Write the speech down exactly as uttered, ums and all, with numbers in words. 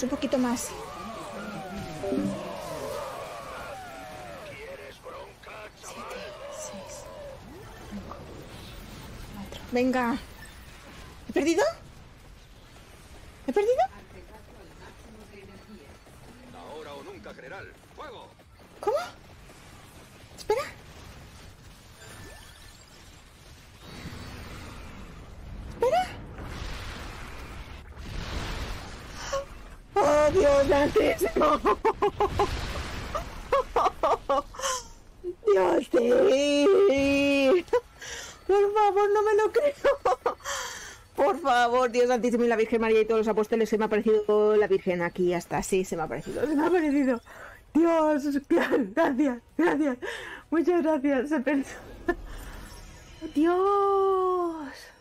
un poquito más. Siete, seis, cinco, cuatro. Venga. ¿He perdido? ¿He perdido? Ahora o nunca, general. ¡Fuego! ¿Cómo? Espera. Espera. ¡Oh, Dios santísimo! ¡Dios, sí! Por favor, no me lo creo. Por favor, Dios santísimo y la Virgen María y todos los apóstoles, se me ha aparecido la Virgen aquí, hasta así se me ha aparecido, se me ha aparecido. Dios, gracias, gracias, muchas gracias. Se pensó... Dios.